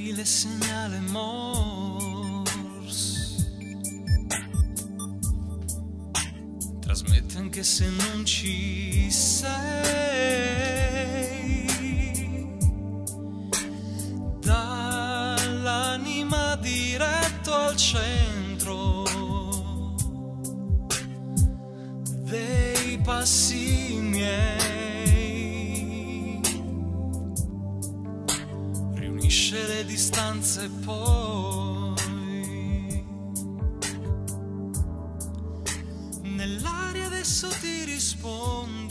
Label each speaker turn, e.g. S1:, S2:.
S1: labile segnale Morse, trasmette anche se non ci sei, dall'anima diretto al centro dei passi miei, riunisce le distanze poi nell'aria adesso ti rispondo.